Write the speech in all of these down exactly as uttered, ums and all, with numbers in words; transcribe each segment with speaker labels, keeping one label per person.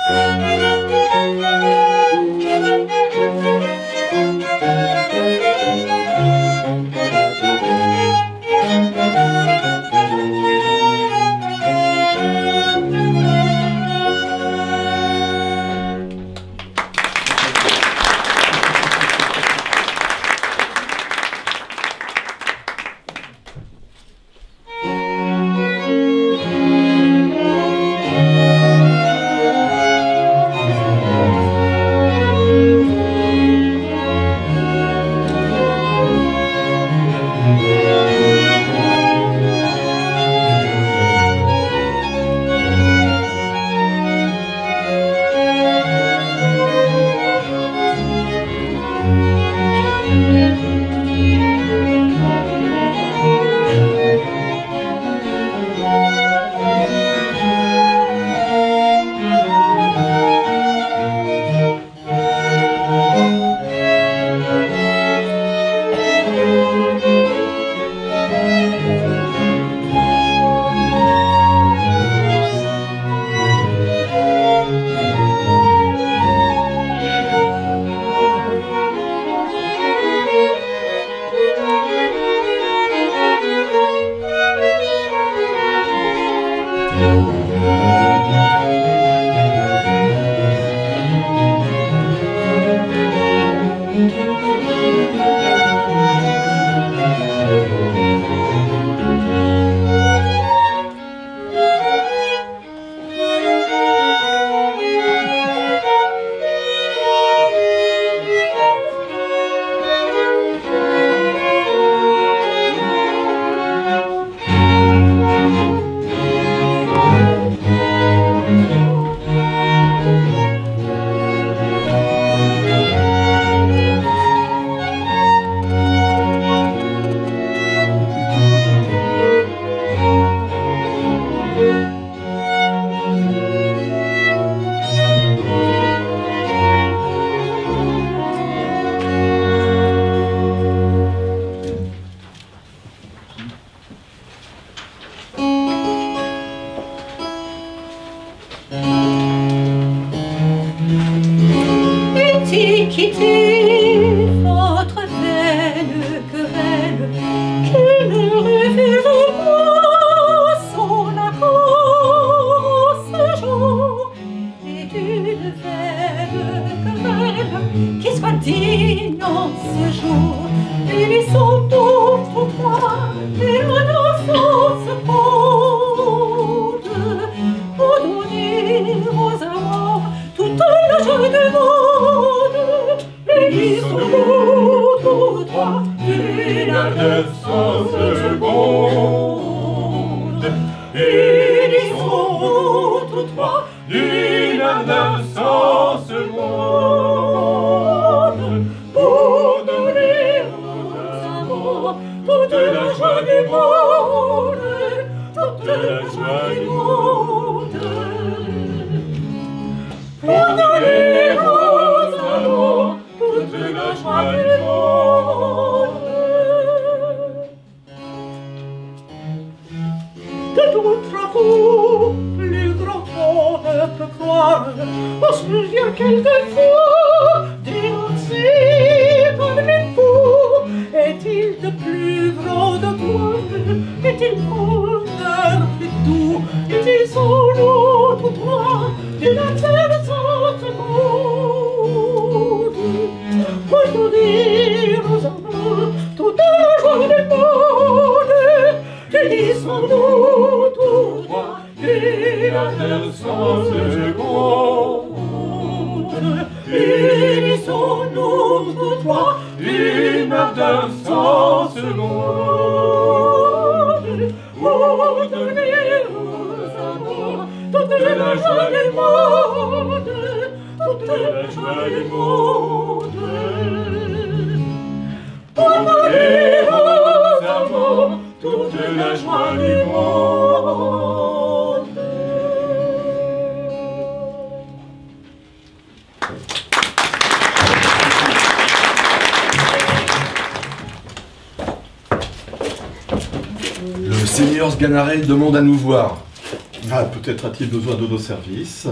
Speaker 1: Seigneur Sganarelle demande à nous voir. Ah, peut-être a-t-il besoin de nos services.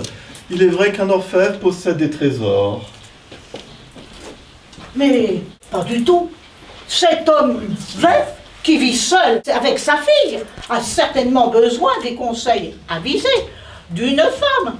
Speaker 1: Il est vrai qu'un orfèvre possède des trésors.
Speaker 2: Mais pas du tout. Cet homme veuf qui vit seul avec sa fille a certainement besoin des conseils avisés d'une femme.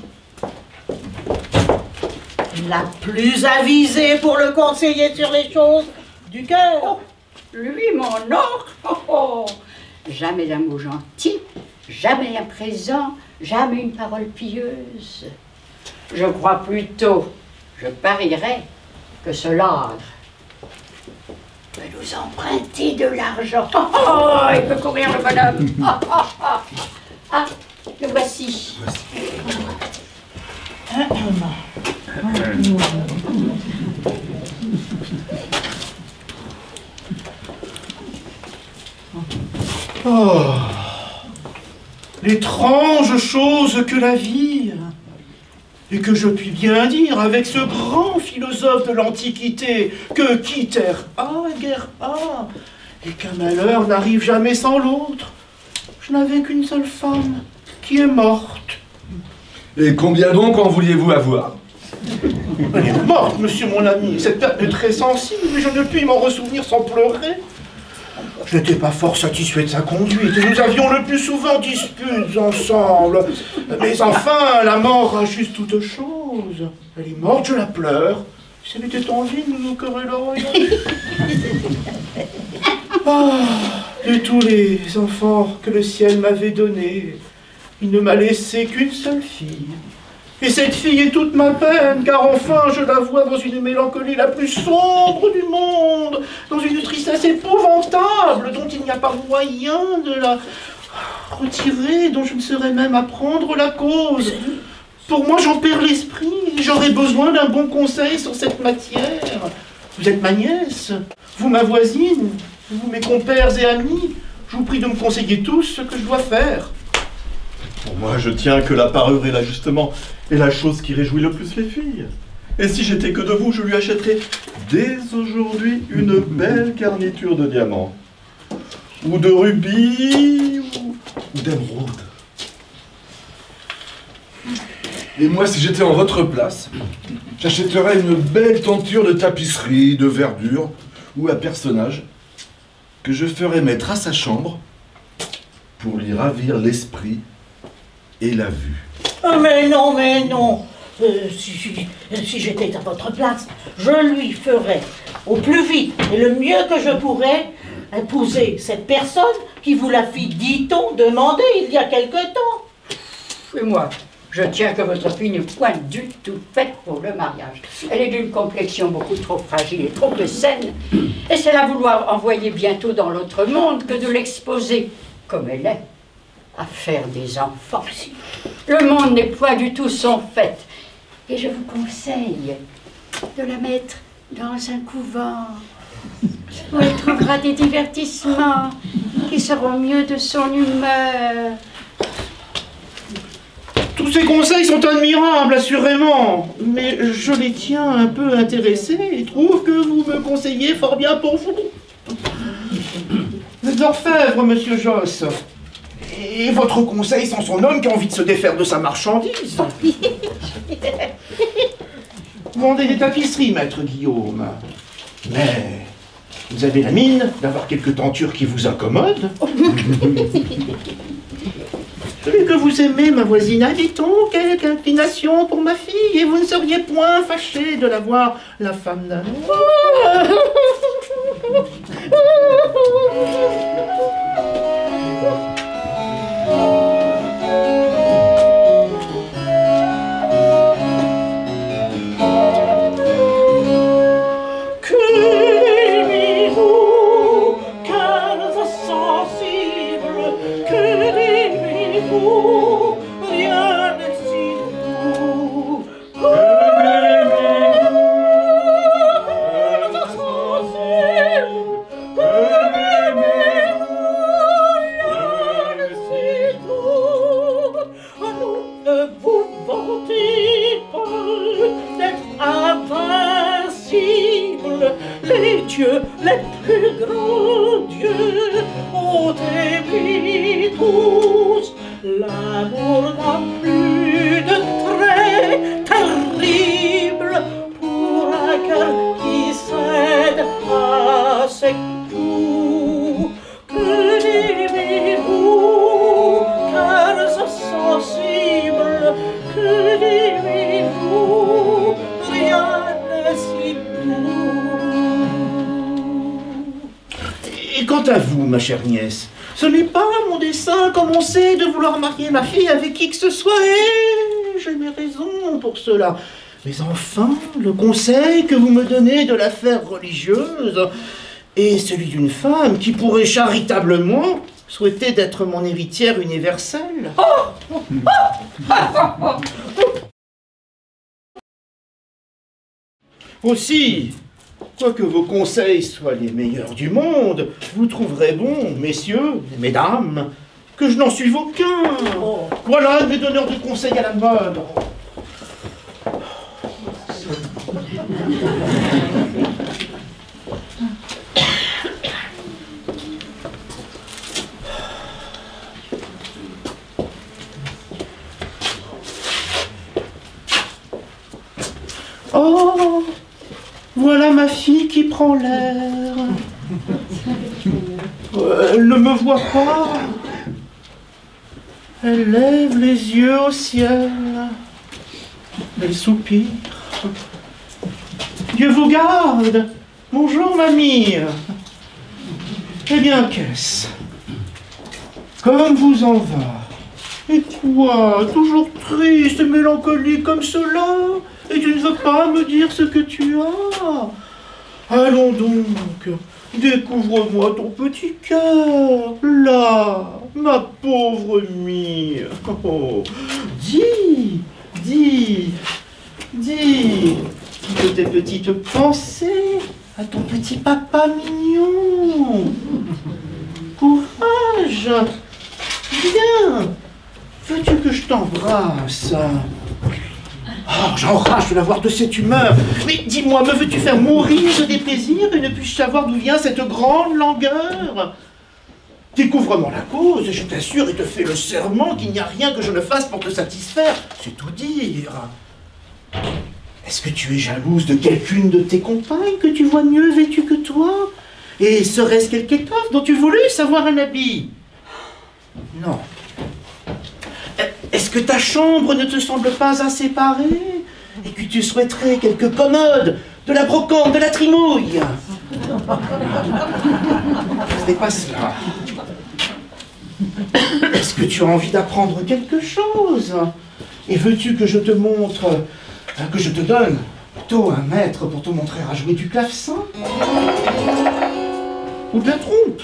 Speaker 2: La plus avisée pour le conseiller sur les choses du cœur.
Speaker 3: Oh, lui, mon or, oh, oh. Jamais un mot gentil, jamais un présent, jamais une parole pieuse. Je crois plutôt, je parierais, que ce ladre peut nous emprunter de l'argent. Oh, oh, il peut courir le bonhomme. Oh, oh, oh. Ah, le voici.
Speaker 4: Oh, l'étrange chose que la vie, et que je puis bien dire avec ce grand philosophe de l'Antiquité, que qui terre a, guerre a, et qu'un malheur n'arrive jamais sans l'autre. Je n'avais qu'une seule femme, qui est morte.
Speaker 5: Et combien donc en vouliez-vous avoir?
Speaker 4: Elle est morte, monsieur mon ami. Cette perte est très sensible, mais je ne puis m'en ressouvenir sans pleurer. Je n'étais pas fort satisfait de sa conduite, et nous avions le plus souvent disputes ensemble. Mais enfin, la mort a juste toute chose. Elle est morte, je la pleure. Si elle était en vie, nous nous querellerions. Ah, de tous les enfants que le ciel m'avait donnés, il ne m'a laissé qu'une seule fille. Et cette fille est toute ma peine, car enfin je la vois dans une mélancolie la plus sombre du monde, dans une tristesse épouvantable dont il n'y a pas moyen de la retirer, dont je ne saurais même apprendre la cause. Pour moi, j'en perds l'esprit, j'aurais besoin d'un bon conseil sur cette matière. Vous êtes ma nièce, vous ma voisine, vous mes compères et amis, je vous prie de me conseiller tous ce que je dois faire.
Speaker 1: Pour moi, je tiens que la parure et l'ajustement est la chose qui réjouit le plus les filles. Et si j'étais que de vous, je lui achèterais dès aujourd'hui une belle garniture de diamants. Ou de rubis, ou, ou d'émeraude.
Speaker 5: Et moi, si j'étais en votre place, j'achèterais une belle tenture de tapisserie, de verdure, ou un personnage que je ferais mettre à sa chambre pour lui ravir l'esprit et la vue.
Speaker 2: Oh, mais non, mais non. Euh, si si, si j'étais à votre place, je lui ferais au plus vite et le mieux que je pourrais épouser cette personne qui vous la fit, dit-on, demander il y a quelque temps.
Speaker 3: Et moi, je tiens que votre fille n'est point du tout faite pour le mariage. Elle est d'une complexion beaucoup trop fragile et trop peu saine. Et c'est la vouloir envoyer bientôt dans l'autre monde que de l'exposer, comme elle est, à faire des enfants. Le monde n'est point du tout son fait. Et je vous conseille de la mettre dans un couvent où elle trouvera des divertissements qui seront mieux de son humeur.
Speaker 4: Tous ces conseils sont admirables, assurément, mais je les tiens un peu intéressés et trouve que vous me conseillez fort bien pour vous. Vous êtes orfèvre, monsieur Josse. Et votre conseil sans son homme qui a envie de se défaire de sa marchandise. Vous vendez des tapisseries, maître Guillaume. Mais vous avez la mine d'avoir quelques tentures qui vous accommodent. Celui que vous aimez, ma voisine, a-t-on quelque inclination pour ma fille, et vous ne seriez point fâché de la voir la femme d'un autre. Les dieux, les plus grands dieux, ont aimé tous. L'amour n'a plus de trait,
Speaker 2: suivez-vous, rien n'est si beau.
Speaker 4: Et quant à vous, ma chère nièce, ce n'est pas mon dessein, comme on sait, de vouloir marier ma fille avec qui que ce soit, et j'ai mes raisons pour cela. Mais enfin, le conseil que vous me donnez de l'affaire religieuse est celui d'une femme qui pourrait charitablement souhaiter d'être mon héritière universelle. Oh Aussi, quoique vos conseils soient les meilleurs du monde, vous trouverez bon, messieurs et mesdames, que je n'en suive aucun.
Speaker 2: Oh.
Speaker 4: Voilà mes donneurs de conseils à la mode. Oh, voilà ma fille qui prend l'air. Euh, Elle ne me voit pas. Elle lève les yeux au ciel. Elle soupire. Dieu vous garde. Bonjour, mamie. Eh bien, qu'est-ce? Comme vous en va? Et toi, toujours triste et mélancolique comme cela? Et tu ne veux pas me dire ce que tu as? Allons donc, découvre-moi ton petit cœur, là, ma pauvre mie. Oh, dis, dis, dis, de tes petites pensées à ton petit papa mignon. Courage, viens, veux-tu que je t'embrasse? Oh, j'enrage de l'avoir de cette humeur. Mais dis-moi, me veux-tu faire mourir de déplaisir et ne puis-je savoir d'où vient cette grande langueur? Découvre-moi la cause, et je t'assure et te fais le serment qu'il n'y a rien que je ne fasse pour te satisfaire. C'est tout dire. Est-ce que tu es jalouse de quelqu'une de tes compagnes que tu vois mieux vêtue que toi? Et serait-ce quelque étoffe dont tu voulais savoir un habit? Non. Est-ce que ta chambre ne te semble pas assez parée et que tu souhaiterais quelques commodes, de la brocante, de la trimouille? Ce n'est pas cela. Est-ce que tu as envie d'apprendre quelque chose? Et veux-tu que je te montre, que je te donne plutôt un maître pour te montrer à jouer du clavecin? Ou de la trompe?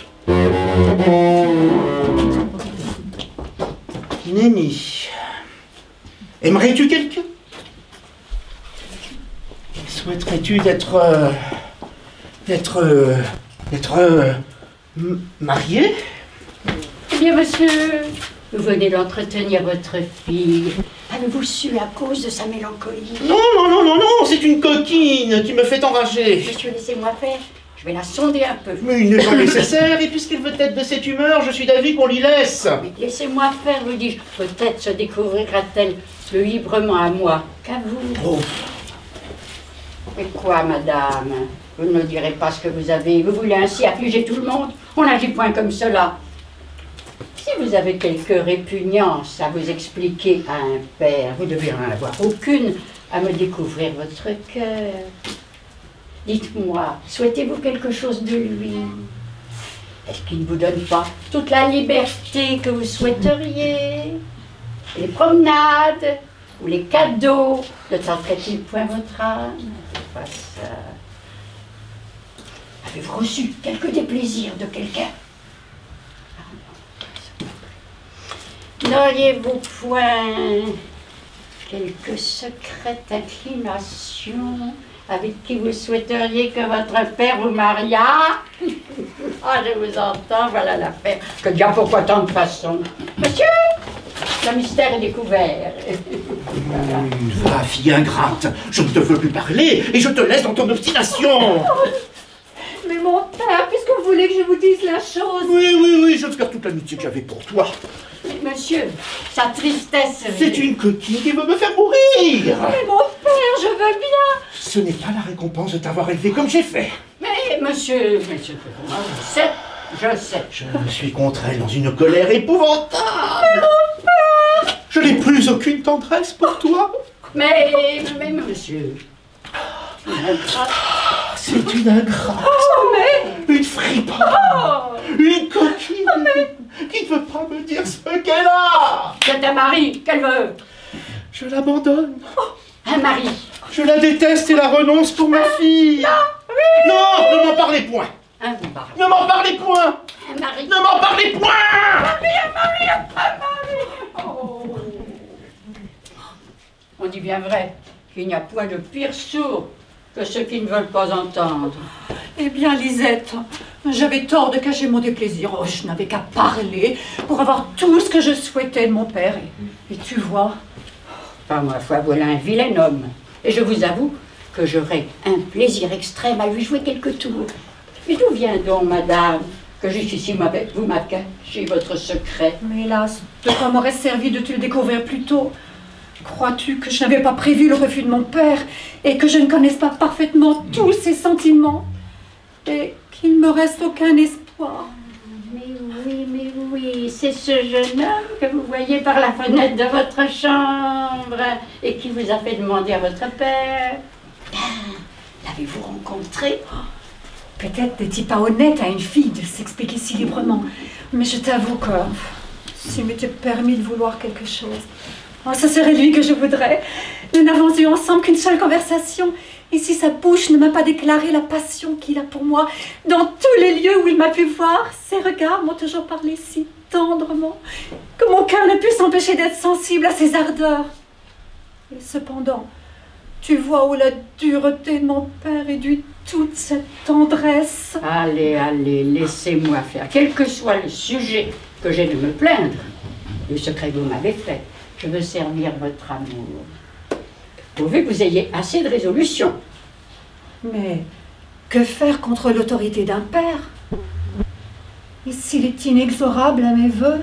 Speaker 4: Nenni, aimerais-tu quelqu'un? Souhaiterais-tu d'être... Euh, d'être... Euh, d'être... Euh, marié?
Speaker 3: Eh bien, monsieur, vous venez d'entretenir votre fille. Avez-vous su la cause de sa mélancolie?
Speaker 4: Non, non, non, non, non, c'est une coquine qui me fait enrager.
Speaker 3: Monsieur, laissez-moi faire. Je vais la sonder un peu.
Speaker 4: Mais il n'est pas nécessaire, et puisqu'elle veut être de cette humeur, je suis d'avis qu'on l'y laisse.
Speaker 3: Mais laissez-moi faire, vous dis-je. Peut-être se découvrira-t-elle plus librement à moi qu'à vous.
Speaker 4: Oh.
Speaker 3: Et quoi, madame? Vous ne me direz pas ce que vous avez. Vous voulez ainsi affliger tout le monde? On n'agit point comme cela. Si vous avez quelque répugnance à vous expliquer à un père, vous devez en avoir aucune à me découvrir votre cœur. Dites-moi, souhaitez-vous quelque chose de lui? Est-ce qu'il ne vous donne pas toute la liberté que vous souhaiteriez? Les promenades ou les cadeaux ne tenteraient-ils point votre âme? C'est pas ça. Avez-vous reçu quelque déplaisir de quelqu'un? N'auriez-vous point quelque secrète inclination avec qui vous souhaiteriez que votre père vous mariât? Ah, je vous entends, voilà l'affaire. Que diable, pourquoi tant de façons? Monsieur, le mystère est découvert.
Speaker 4: Mmh, va, fille ingrate, je ne te veux plus parler et je te laisse dans ton obstination.
Speaker 6: Mais mon père, puisque vous voulez que je vous dise la chose...
Speaker 4: Oui, oui, oui, je perds toute l'amitié que j'avais pour toi.
Speaker 3: Mais monsieur, sa tristesse...
Speaker 4: C'est une coquine qui veut me faire mourir.
Speaker 6: Mais mon père, je veux bien...
Speaker 4: Ce n'est pas la récompense de t'avoir élevé comme j'ai fait.
Speaker 3: Mais monsieur, monsieur, je sais, je sais.
Speaker 4: Je suis contre elle dans une colère épouvantable.
Speaker 6: Mais mon père...
Speaker 4: Je n'ai plus aucune tendresse pour toi.
Speaker 3: Mais, mais, monsieur...
Speaker 4: C'est une ingrate,
Speaker 3: Oh, mais...
Speaker 4: une friponne,
Speaker 3: Oh,
Speaker 4: une coquine
Speaker 3: oh, mais...
Speaker 4: qui ne veut pas me dire ce qu'elle a.
Speaker 3: C'est un mari, qu'elle veut.
Speaker 4: Je l'abandonne.
Speaker 3: Un mari.
Speaker 4: Je la déteste et la renonce pour ma fille.
Speaker 3: Non, oui.
Speaker 4: Non, ne m'en parlez point.
Speaker 3: Un mari.
Speaker 4: Ne m'en parlez point.
Speaker 3: Un mari.
Speaker 4: Ne m'en parlez point.
Speaker 3: Un mari, un mari. Oh. On dit bien vrai qu'il n'y a point de pire sourd que ceux qui ne veulent pas entendre.
Speaker 6: Eh bien, Lisette, j'avais tort de cacher mon déplaisir. Oh, je n'avais qu'à parler pour avoir tout ce que je souhaitais de mon père. Et, et tu vois...
Speaker 3: Par ma foi, voilà un vilain homme. Et je vous avoue que j'aurais un plaisir extrême à lui jouer quelques tours. Mais d'où vient donc, madame, que jusqu'ici vous m'avez caché votre secret?
Speaker 6: Mais hélas, de quoi m'aurait servi de te le découvrir plus tôt? Crois-tu que je n'avais pas prévu le refus de mon père et que je ne connaisse pas parfaitement tous ses sentiments et qu'il ne me reste aucun espoir?
Speaker 3: Mais oui, mais oui, c'est ce jeune homme que vous voyez par la fenêtre de votre chambre et qui vous a fait demander à votre père. L'avez-vous rencontré?
Speaker 6: Peut-être n'est-il pas honnête à une fille de s'expliquer si librement, mais je t'avoue que s'il m'était permis de vouloir quelque chose, oh, ce serait lui que je voudrais. Nous n'avons eu ensemble qu'une seule conversation. Et si sa bouche ne m'a pas déclaré la passion qu'il a pour moi, dans tous les lieux où il m'a pu voir, ses regards m'ont toujours parlé si tendrement que mon cœur n'a pu s'empêcher d'être sensible à ses ardeurs. Et cependant, tu vois où la dureté de mon père réduit toute cette tendresse.
Speaker 3: Allez, allez, laissez-moi faire. Quel que soit le sujet que j'ai de me plaindre, le secret que vous m'avez fait, je veux servir votre amour. Pourvu que vous ayez assez de résolution.
Speaker 6: Mais que faire contre l'autorité d'un père? Et s'il est inexorable à mes vœux?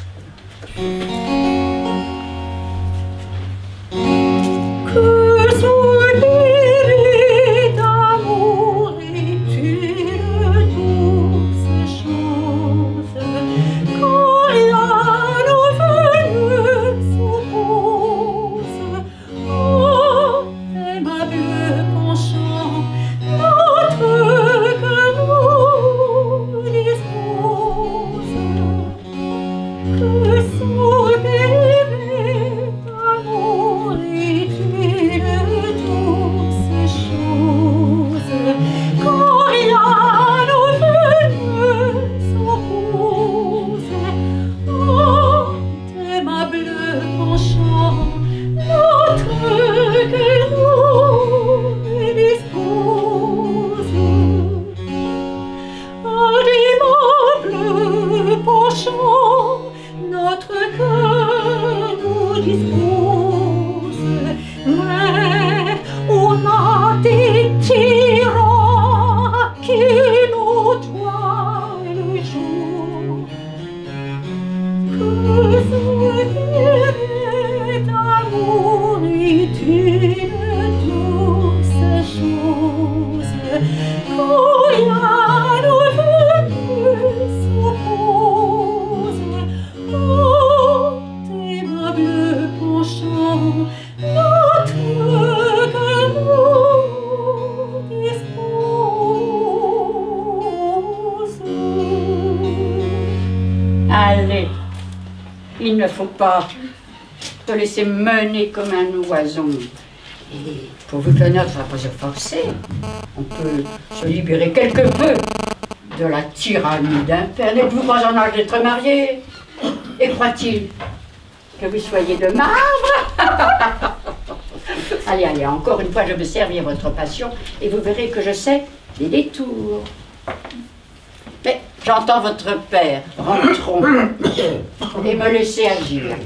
Speaker 6: Que soupirer d'amour est-il douce chose, quand rien nos voeux s'oppose. Oh, aimable penchant, notre cœur nous dispose. Que soupirer d'amour est-il douce chose, quand rien nos voeux s'oppose. Oh, aimable penchant, notre cœur nous dispose. Aimable penchant, notre cœur nous dispose. Mais on a des tyrans qui nous doivent le jour. Que soupirer d'amour est-il douce chose, quand rien nos voeux s'oppose. Oh, aimable penchant, notre cœur nous dispose.
Speaker 3: Allez, il ne faut pas te laisser mener comme un oison. Et pourvu que l'honneur ne soit pas forcé, on peut se libérer quelque peu de la tyrannie d'un père. N'êtes-vous pas en âge d'être marié? Et croit-il que vous soyez de marbre? Allez, allez, encore une fois, je veux servir votre passion et vous verrez que je sais les détours. Mais j'entends votre père. Rentrons et me laissez agir.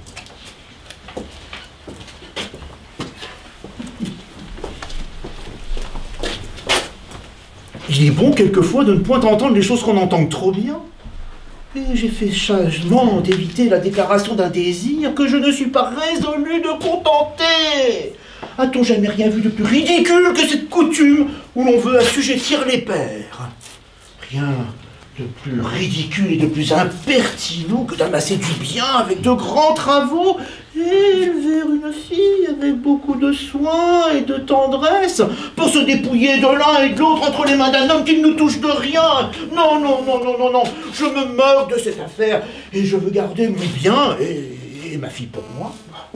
Speaker 4: Il est bon quelquefois de ne point entendre les choses qu'on entend trop bien. Et j'ai fait sagement d'éviter la déclaration d'un désir que je ne suis pas résolu de contenter. A-t-on jamais rien vu de plus ridicule que cette coutume où l'on veut assujettir les pères? Rien de plus ridicule et de plus impertinent que d'amasser du bien avec de grands travaux et élever une fille avec beaucoup de soin et de tendresse pour se dépouiller de l'un et de l'autre entre les mains d'un homme qui ne nous touche de rien. Non, non, non, non, non, non, je me moque de cette affaire et je veux garder mon bien et, et ma fille pour moi.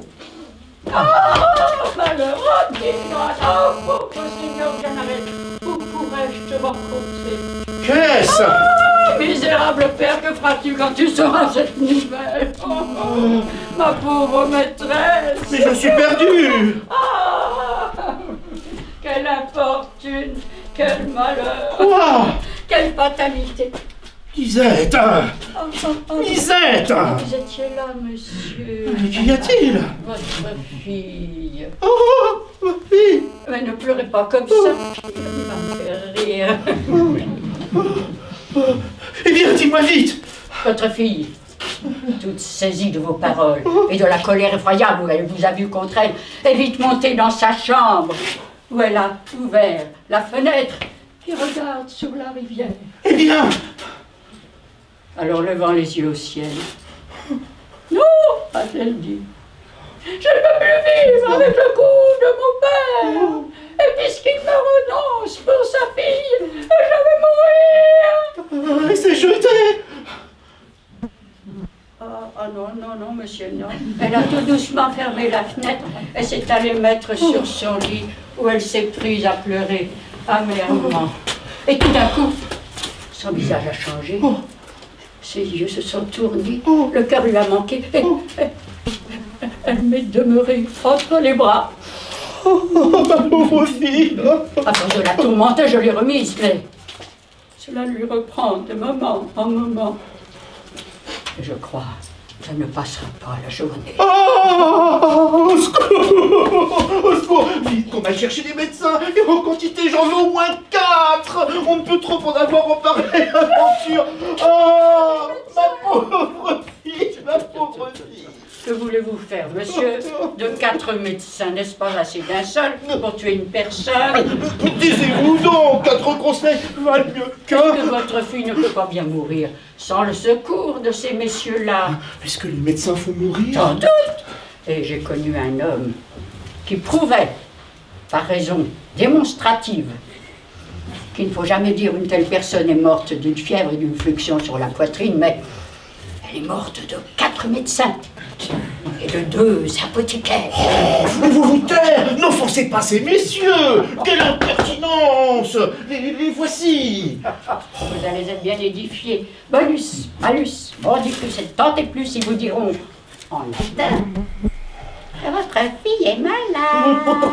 Speaker 3: Oh, malheureux, dis-moi, oh, pauvre Seigneur Canaret, où pourrais-je te rencontrer?
Speaker 4: Qu'est-ce?
Speaker 3: Oh, misérable père, que feras-tu quand tu sauras cette nouvelle? Oh, oh, ma pauvre maîtresse!
Speaker 4: Mais je suis perdu!
Speaker 3: Oh, quelle infortune, quel malheur!
Speaker 4: Quoi?
Speaker 3: Quelle fatalité!
Speaker 4: Lisette!
Speaker 3: Oh, oh, oh,
Speaker 4: Lisette!
Speaker 3: Vous étiez là, monsieur.
Speaker 4: Qu'y a-t-il?
Speaker 3: Votre fille.
Speaker 4: Oh, ma fille!
Speaker 3: Mais ne pleurez pas comme ça, il va me faire rire.
Speaker 4: Eh bien, dis-moi vite!
Speaker 3: Votre fille, toute saisie de vos paroles et de la colère effroyable où elle vous a vu contre elle, est vite montée dans sa chambre, où elle a ouvert la fenêtre qui regarde sur la rivière.
Speaker 4: Eh bien!
Speaker 3: Alors, levant les yeux au ciel, non, a-t-elle dit, je ne peux plus vivre avec le coup de mon père. Et puisqu'il me renonce pour sa fille, je vais mourir.
Speaker 4: Elle s'est jetée!
Speaker 3: Ah, ah non, non, non, monsieur, non. Elle a tout doucement fermé la fenêtre et s'est allée mettre sur son lit où elle s'est prise à pleurer amèrement. Et tout d'un coup, son visage a changé. Ses yeux se sont tournés, le cœur lui a manqué et, et elle m'est demeurée entre les bras.
Speaker 4: Oh, ma pauvre fille!
Speaker 3: À force de la tourmenter, je l'ai remise, mais cela lui reprend de moment en moment. Et je crois qu'elle ne passera pas la journée.
Speaker 4: Oh, au secours! Au secours! Vite qu'on aille chercher des médecins! Et en quantité, j'en veux au moins quatre! On ne peut trop en avoir en pareille aventure! Oh, ma pauvre fille! Ma pauvre fille!
Speaker 3: Que voulez-vous faire, monsieur? De quatre médecins, n'est-ce pas assez d'un seul pour tuer une personne?
Speaker 4: Taisez-vous donc! Quatre conseils valent mieux qu'un!
Speaker 3: Est-ce que votre fille ne peut pas bien mourir sans le secours de ces messieurs-là?
Speaker 4: Est-ce que les médecins font mourir?
Speaker 3: Sans doute! Et j'ai connu un homme qui prouvait, par raison démonstrative, qu'il ne faut jamais dire une telle personne est morte d'une fièvre et d'une fluxion sur la poitrine, mais elle est morte de quatre médecins et de deux apothicaires.
Speaker 4: Oh, vous vous taire! N'offensez pas ces messieurs! Quelle impertinence! Les, les voici!
Speaker 3: Vous allez être bien édifiés. Bonus, malus, mordicus et tant et plus, ils vous diront en latin. Votre fille est malade.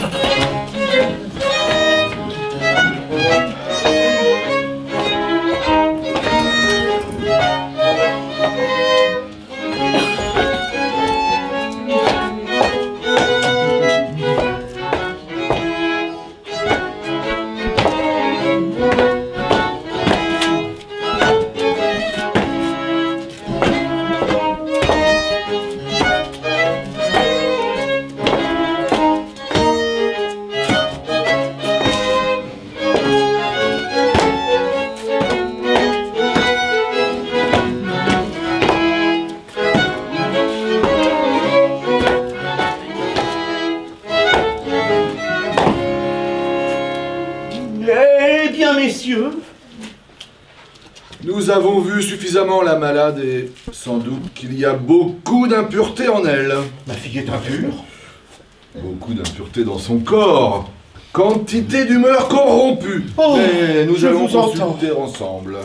Speaker 5: Nous avons vu suffisamment la malade et sans doute qu'il y a beaucoup d'impureté en elle.
Speaker 4: Ma fille est impure?
Speaker 5: Beaucoup d'impureté dans son corps. Quantité d'humeur corrompue.
Speaker 4: Oh,
Speaker 5: mais nous
Speaker 4: je
Speaker 5: allons
Speaker 4: vous entends.
Speaker 5: consulter ensemble.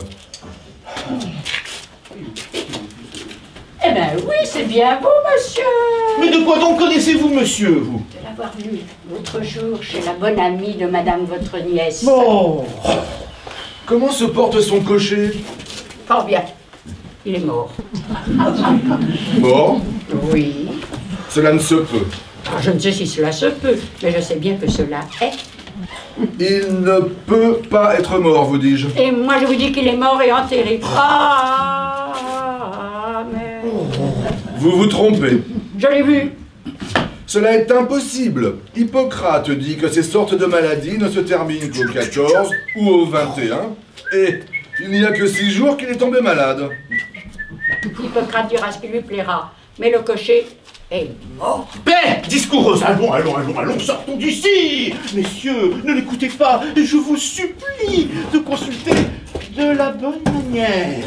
Speaker 3: Eh bien oui, c'est bien vous, monsieur.
Speaker 4: Mais de quoi donc connaissez-vous, monsieur, vous?
Speaker 3: De l'avoir vu l'autre jour chez la bonne amie de madame votre nièce.
Speaker 4: Oh.
Speaker 5: Comment se porte son cocher?
Speaker 3: Fort bien. Il est mort.
Speaker 5: Mort?
Speaker 3: Oui.
Speaker 5: Cela ne se peut.
Speaker 3: Alors, je ne sais si cela se peut, mais je sais bien que cela est.
Speaker 5: Il ne peut pas être mort, vous dis-je.
Speaker 3: Et moi, je vous dis qu'il est mort et enterré. Ah, mais...
Speaker 5: Vous vous trompez.
Speaker 3: Je l'ai vu.
Speaker 5: Cela est impossible. Hippocrate dit que ces sortes de maladies ne se terminent qu'au quatorze ou au vingt et un, et Il n'y a que six jours qu'il est tombé malade.
Speaker 3: Hippocrate dira ce qui lui plaira, mais le cocher est mort.
Speaker 4: Paix, discoureuse, allons, allons, allons, allons, sortons d'ici. Messieurs, ne l'écoutez pas, et je vous supplie de consulter de la bonne manière.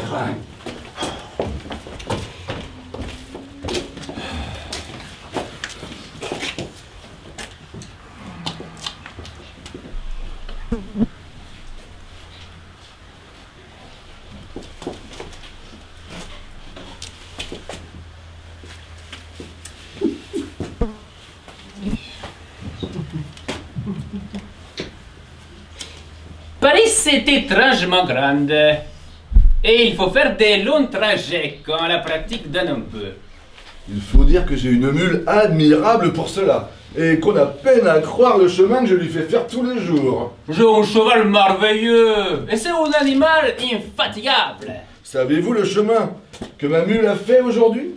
Speaker 7: Paris, c'est étrangement grande. Et il faut faire des longs trajets quand la pratique donne un peu.
Speaker 5: Il faut dire que j'ai une mule admirable pour cela, et qu'on a peine à croire le chemin que je lui fais faire tous les jours.
Speaker 7: J'ai un cheval merveilleux, et c'est un animal infatigable.
Speaker 5: Savez-vous le chemin que ma mule a fait aujourd'hui?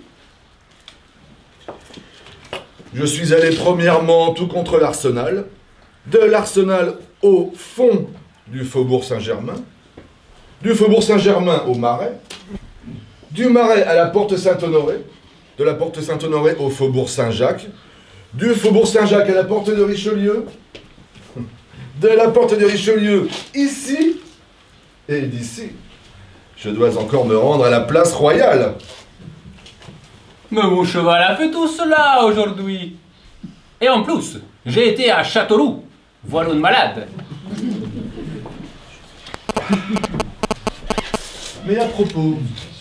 Speaker 5: Je suis allé premièrement tout contre l'Arsenal, de l'Arsenal au fond du Faubourg Saint-Germain, du Faubourg Saint-Germain au Marais, du Marais à la Porte Saint-Honoré, de la Porte Saint-Honoré au Faubourg Saint-Jacques, du Faubourg Saint-Jacques à la Porte de Richelieu, de la Porte de Richelieu ici, et d'ici, je dois encore me rendre à la place Royale.
Speaker 7: Mais mon cheval a fait tout cela aujourd'hui. Et en plus, j'ai été à Châteauroux, voir une malade.
Speaker 5: Mais à propos,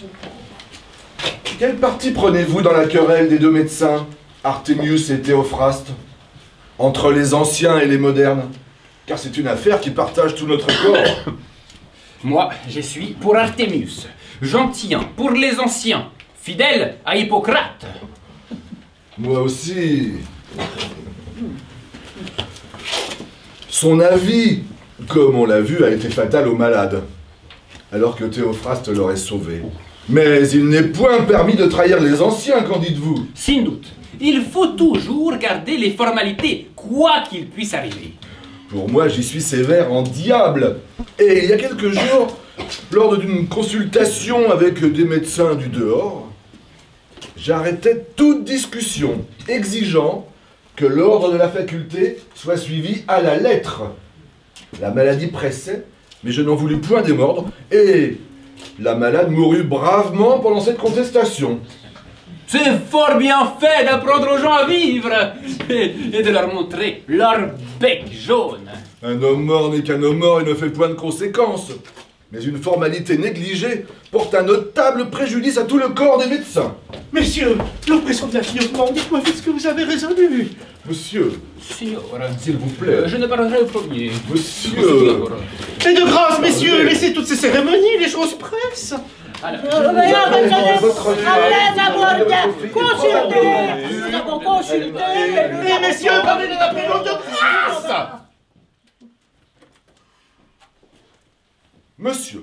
Speaker 5: quel parti prenez-vous dans la querelle des deux médecins, Artemius et Théophraste, entre les anciens et les modernes? Car c'est une affaire qui partage tout notre corps.
Speaker 7: Moi, je suis pour Artemius, gentil pour les anciens, fidèle à Hippocrate.
Speaker 5: Moi aussi. Son avis, comme on l'a vu, a été fatal aux malades, alors que Théophraste l'aurait sauvé. Mais il n'est point permis de trahir les anciens, qu'en dites-vous?
Speaker 7: Sans doute. Il faut toujours garder les formalités, quoi qu'il puisse arriver.
Speaker 5: Pour moi, j'y suis sévère en diable. Et il y a quelques jours, lors d'une consultation avec des médecins du dehors, j'arrêtais toute discussion, exigeant que l'ordre de la faculté soit suivi à la lettre. La maladie pressait, mais je n'en voulus point démordre, et la malade mourut bravement pendant cette contestation.
Speaker 7: C'est fort bien fait d'apprendre aux gens à vivre et, et de leur montrer leur bec jaune.
Speaker 5: Un homme mort n'est qu'un homme mort et ne fait point de conséquences. Mais une formalité négligée porte un notable préjudice à tout le corps des médecins.
Speaker 4: Messieurs, l'oppression de la fille augmente, dites-moi vite ce que vous avez résolu.
Speaker 5: Monsieur,
Speaker 7: Signor,
Speaker 5: s'il vous plaît.
Speaker 7: euh, je ne parlerai au premier.
Speaker 5: Monsieur.
Speaker 7: Signor.
Speaker 4: Et de grâce, messieurs, laissez toutes ces cérémonies, les choses pressent.
Speaker 7: Alors,
Speaker 2: Euh, mais non, mais attendez,
Speaker 5: Votre
Speaker 2: attendez, d'abord,
Speaker 5: fille-
Speaker 2: consultez. Nous avons consulté.
Speaker 4: Et messieurs, parlez de la période de grâce.
Speaker 5: Monsieur,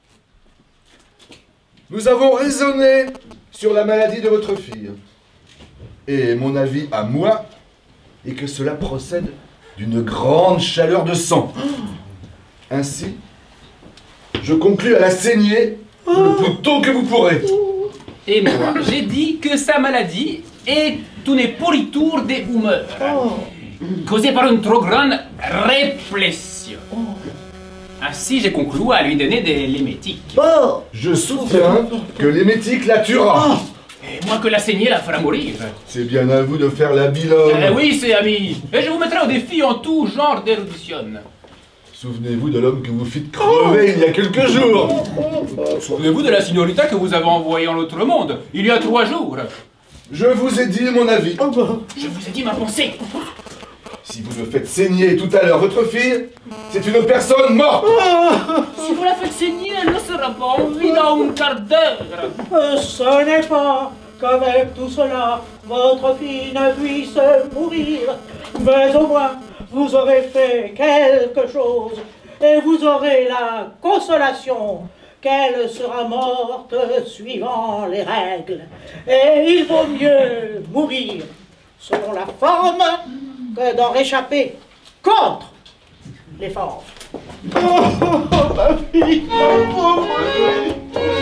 Speaker 5: nous avons raisonné sur la maladie de votre fille. Et mon avis à moi est que cela procède d'une grande chaleur de sang. Ainsi, je conclus à la saigner le plus tôt que vous pourrez.
Speaker 7: et moi, j'ai dit que sa maladie est une pourriture des humeurs, causée par une trop grande répression. Ainsi, j'ai conclu à lui donner des l'émétiques.
Speaker 2: Oh,
Speaker 5: Je soutiens que l'émétique la tuera.
Speaker 7: Et moi que la saignée la fera mourir.
Speaker 5: C'est bien à vous de faire l'habile homme.
Speaker 7: Eh oui, c'est ami. Et je vous mettrai au défi en tout genre d'érudition.
Speaker 5: Souvenez-vous de l'homme que vous fîtes crever il y a quelques jours.
Speaker 7: Souvenez-vous de la signorita que vous avez envoyée en l'autre monde, il y a trois jours.
Speaker 5: Je vous ai dit mon avis.
Speaker 7: Je vous ai dit ma pensée.
Speaker 5: Si vous me faites saigner tout à l'heure votre fille, c'est une personne morte.
Speaker 7: Si vous la faites saigner, elle ne sera pas en vie dans un quart d'heure.
Speaker 2: euh, ce n'est pas qu'avec tout cela, votre fille ne puisse mourir. Mais au moins, vous aurez fait quelque chose et vous aurez la consolation qu'elle sera morte suivant les règles. Et il vaut mieux mourir selon la forme que d'en réchapper contre les formes.
Speaker 1: Oh, ma fille, ma pauvre fille.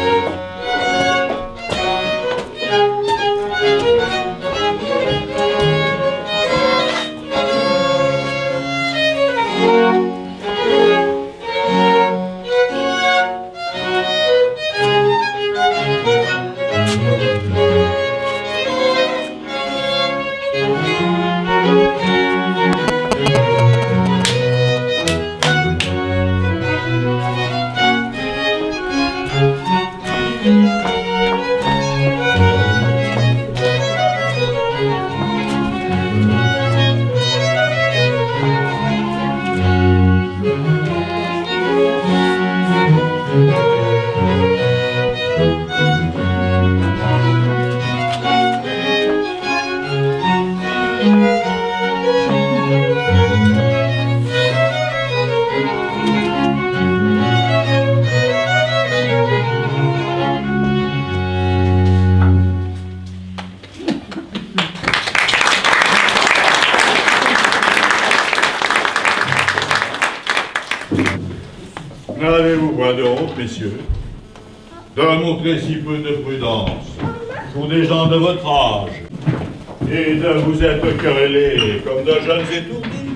Speaker 8: N'avez-vous point de honte, messieurs, de montrer si peu de prudence pour des gens de votre âge et de vous être querellés comme de jeunes étourdis?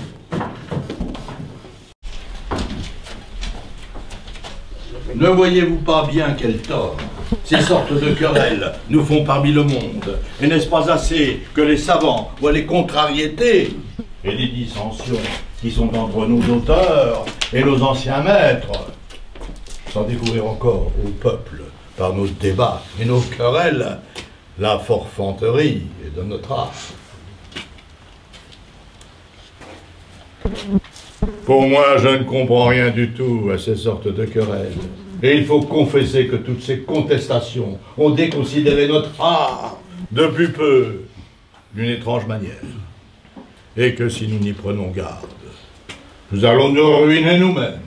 Speaker 9: Ne voyez-vous pas bien quel tort ces sortes de querelles nous font parmi le monde? Et n'est-ce pas assez que les savants voient les contrariétés et les dissensions qui sont entre nos auteurs et nos anciens maîtres, sans découvrir encore au peuple, par nos débats et nos querelles, la forfanterie de notre art?
Speaker 8: Pour moi, je ne comprends rien du tout à ces sortes de querelles.
Speaker 9: Et il faut confesser que toutes ces contestations ont déconsidéré notre art depuis peu d'une étrange manière. Et que si nous n'y prenons garde, nous allons nous ruiner nous-mêmes.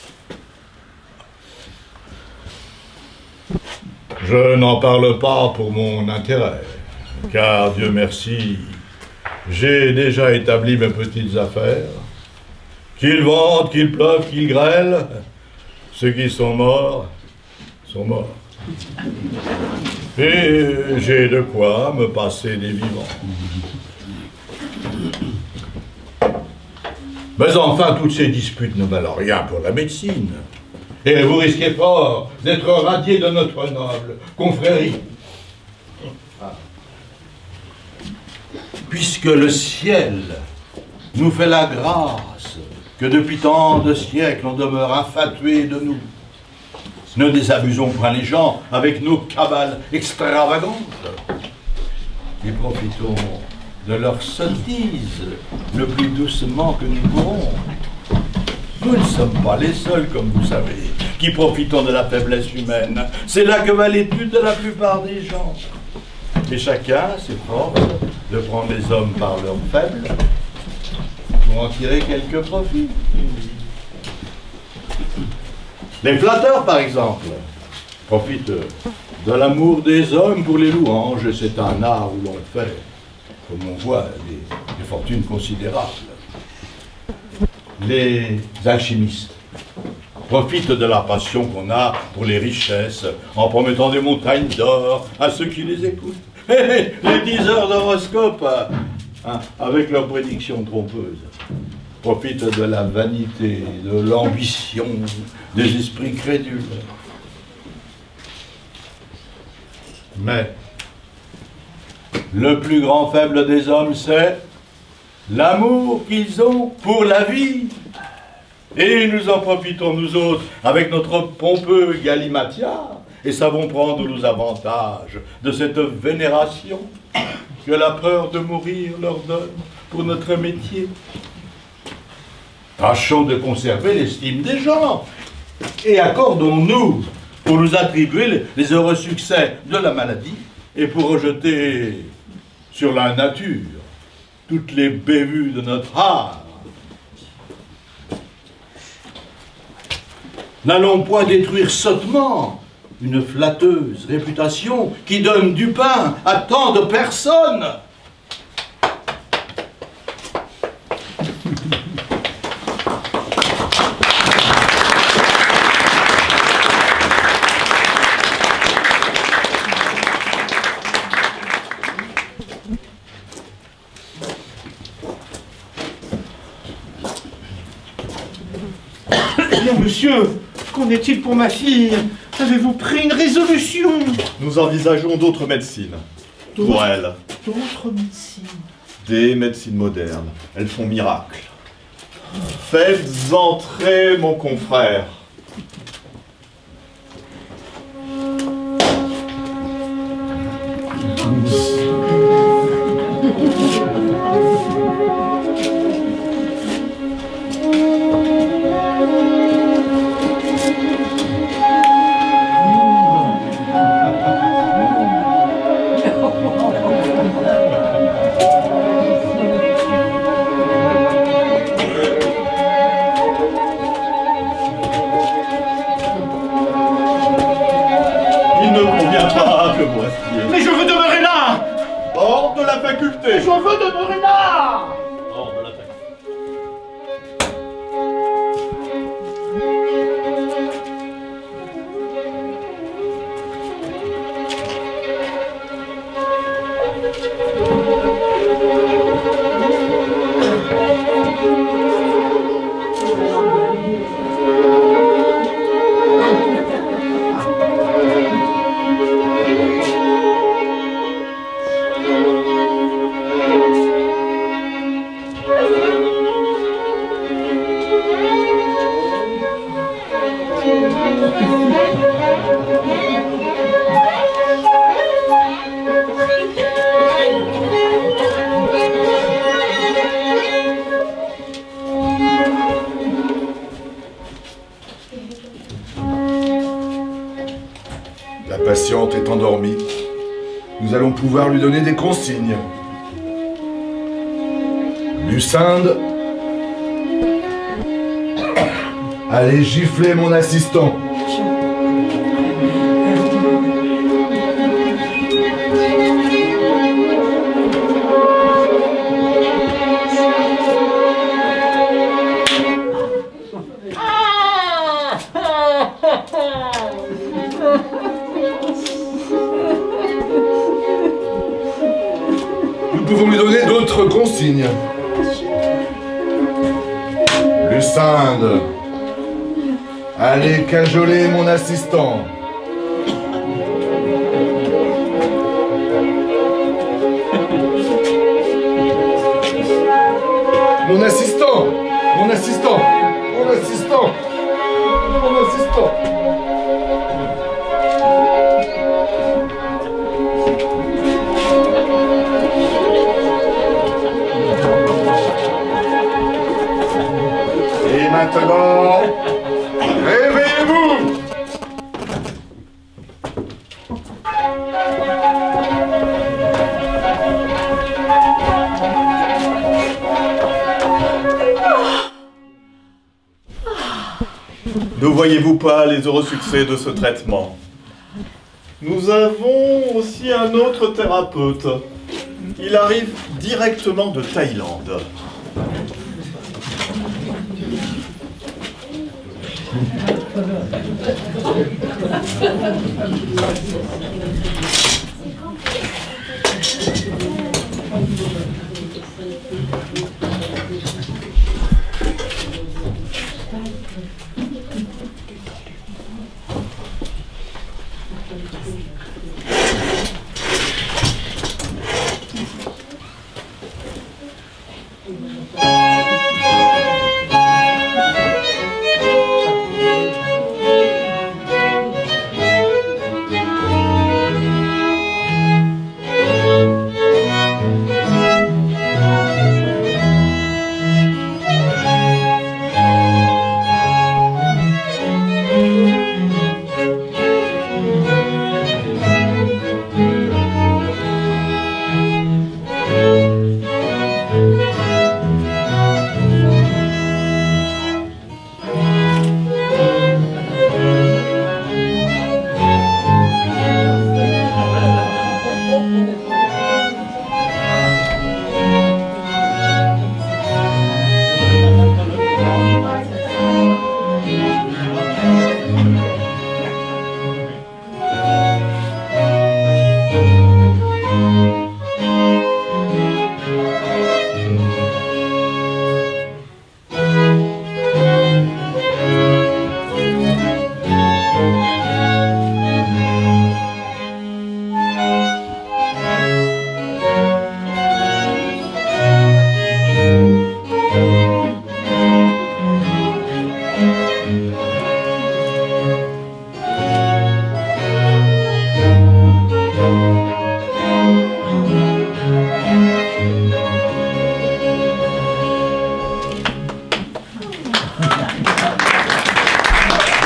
Speaker 8: Je n'en parle pas pour mon intérêt, car Dieu merci, j'ai déjà établi mes petites affaires. Qu'il vente, qu'il pleuve, qu'il grêle, ceux qui sont morts, sont morts. Et j'ai de quoi me passer des vivants.
Speaker 9: Mais enfin, toutes ces disputes ne valent rien pour la médecine. Et vous risquez fort d'être radié de notre noble confrérie. Puisque le ciel nous fait la grâce que depuis tant de siècles on demeure infatué de nous, ne désabusons point les gens avec nos cabales extravagantes et profitons de leur sottise le plus doucement que nous pourrons. Nous ne sommes pas les seuls, comme vous savez, qui profitons de la faiblesse humaine. C'est là que va l'étude de la plupart des gens. Et chacun s'efforce de prendre les hommes par leurs faibles pour en tirer quelques profits. Les flatteurs, par exemple, profitent de l'amour des hommes pour les louanges, et c'est un art où l'on fait, comme on voit, des, des fortunes considérables. Les alchimistes profitent de la passion qu'on a pour les richesses en promettant des montagnes d'or à ceux qui les écoutent. Les diseurs d'horoscope, hein, avec leurs prédictions trompeuses, profitent de la vanité, de l'ambition des esprits crédules. Mais le plus grand faible des hommes, c'est l'amour qu'ils ont pour la vie. Et nous en profitons, nous autres, avec notre pompeux galimatia, et savons prendre nos avantages de cette vénération que la peur de mourir leur donne pour notre métier. Tâchons de conserver l'estime des gens, et accordons-nous pour nous attribuer les heureux succès de la maladie, et pour rejeter sur la nature toutes les bévues de notre art. N'allons point détruire sottement une flatteuse réputation qui donne du pain à tant de personnes.
Speaker 4: bien, monsieur, qu'en est-il pour ma fille? Avez-vous pris une résolution?
Speaker 1: Nous envisageons d'autres médecines. Pour elle.
Speaker 4: D'autres médecines?
Speaker 1: Des médecines modernes. Elles font miracle. Faites entrer mon confrère.
Speaker 4: Mais je veux demeurer là!
Speaker 1: Hors de la faculté!
Speaker 4: Je veux demeurer là!
Speaker 1: Hors de la faculté.
Speaker 5: La patiente est endormie. Nous allons pouvoir lui donner des consignes. Lucinde, allez gifler mon assistant. Nous pouvons lui donner d'autres consignes. Lucinde, allez cajoler mon assistant. Mon assistant, mon assistant, mon assistant, mon assistant. Et maintenant, réveillez-vous!
Speaker 1: Ne voyez-vous pas les heureux succès de ce traitement? Nous avons aussi un autre thérapeute. Il arrive directement de Thaïlande.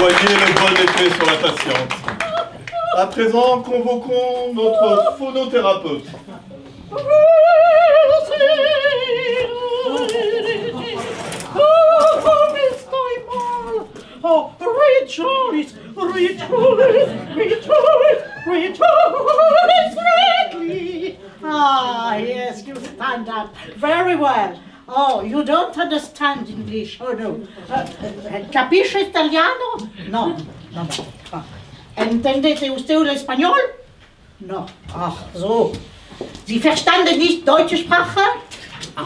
Speaker 1: voyez le bon effet sur la patiente. À présent, convoquons notre phonothérapeute.
Speaker 2: Oh, rejoice, rejoice, rejoice, rejoice greatly. Ah, yes, you stand up very well. Oh, you don't understand English, oh no. Uh, capisce italiano? No, no, no. Entendete usted l'espagnol? No. Ach, so. Sie verstanden nicht deutsche Sprache? Ah.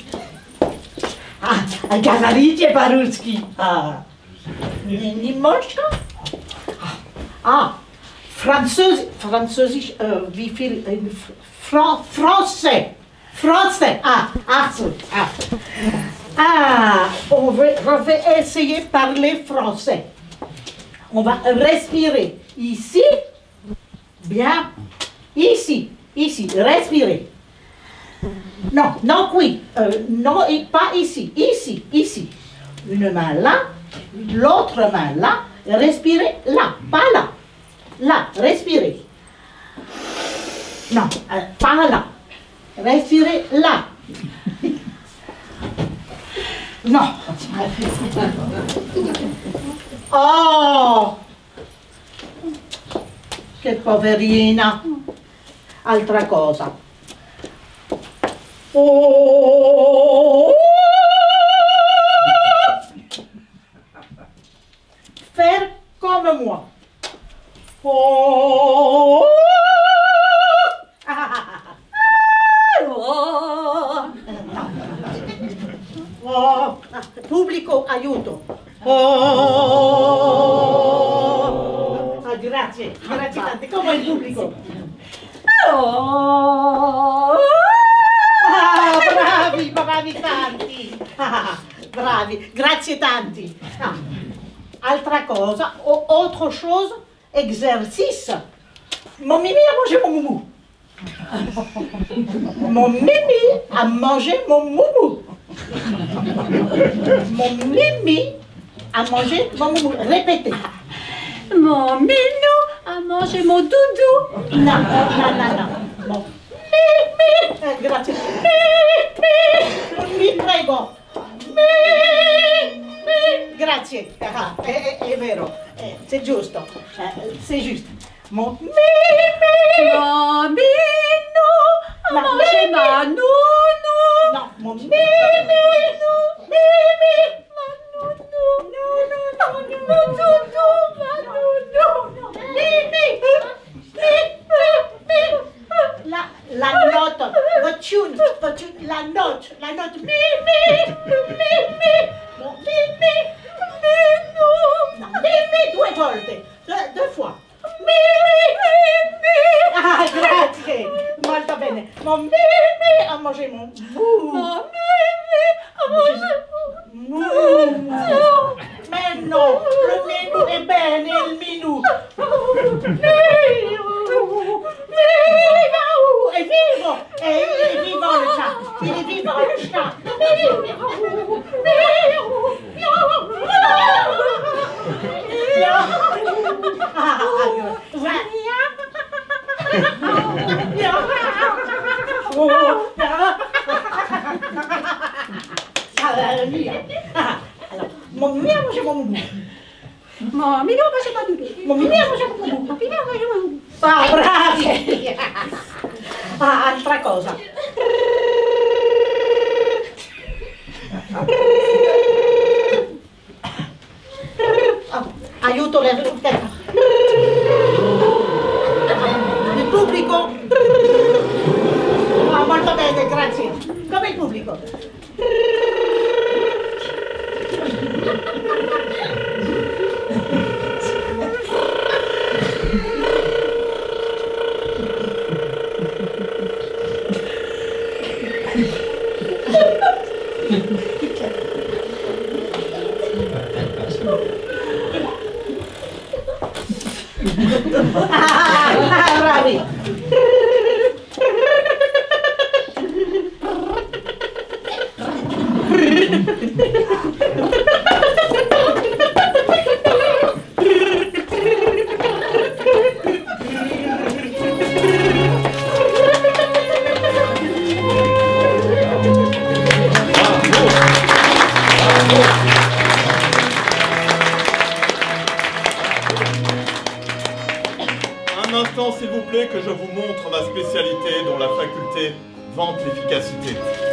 Speaker 2: Ah, говорите по-русски. Ah. Немножко? Ah, Französisch, Französisch, äh, wie viel, äh, Fra Français, Français, ah, ach so, ah. Ah, on va, on va essayer de parler français. On va respirer ici, bien, ici, ici, respirer. Non, non, oui, euh, non, et pas ici, ici, ici. Une main là, l'autre main là, respirez là, pas là. Là, respirez. Non, euh, pas là. Respirez là. Non. Oh! Che poverina. Altra cosa. Oh! Faire comme moi. Oh! Oh! Oh! Pubblico, aiuto. Oh! Ah, grazie, grazie tante. Come il pubblico? Oh! Ah, bravi, bravi tanti. Ah, bravi, grazie tanti. Ah. Altra cosa, o, autre chose, exercice. Mon mimi a mangé mon moumou. Mon mimi a mangé mon moumou. Mon mimi a mangé mon moumou. Répétez.
Speaker 6: Mon minou a mangé mon doudou.
Speaker 2: Non, non, non, non. Mon mimi. Eh, grazie. Mi, mi, prego. Mi. Grazie, ah, è, è, è vero, eh, c'est giusto, eh, c'est juste. Mon mimi,
Speaker 6: Mon minou a
Speaker 2: Ma
Speaker 6: mangé
Speaker 2: mimi.
Speaker 6: ma nounou.
Speaker 2: no, mon mimi, mimi,
Speaker 6: Ma nounou.
Speaker 2: no, no, no,
Speaker 6: Mon doudou, ma nounou.
Speaker 2: mimi, mi, mi, la, la note, the tune, the tune, la note, la note, mimi, mimi, mon mimi, no, mimi due volte, deux, deux fois. Ah, grazie, molto bene. Mon mimi a mangé mon mou.
Speaker 6: Mon mimi a mangé
Speaker 2: Mou. Mais non, le minou è bene, il minou. È vivo, è, è vivo il chat, è vivo il chat. Mon mimi a mangé mon moumou.
Speaker 6: Mon minou a mangé ma doudou.
Speaker 2: Mon mimi a mangé mon moumou.
Speaker 6: Mon minou a mangé ma doudou.
Speaker 2: Ah, bravi! Ah, altra cosa. Ah, aiuto le il pubblico. Ah, molto bene, grazie. Come il pubblico. Ah, bravi!
Speaker 1: Un instant, s'il vous plaît, que je vous montre ma spécialité dont la faculté vante l'efficacité.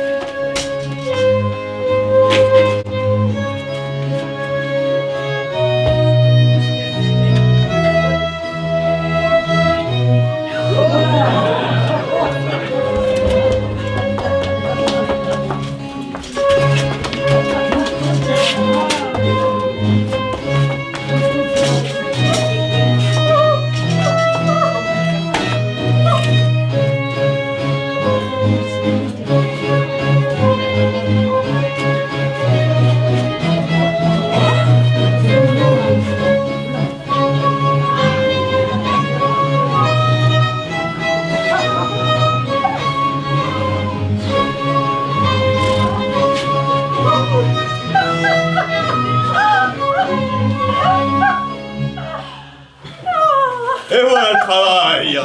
Speaker 1: Et voilà le travail.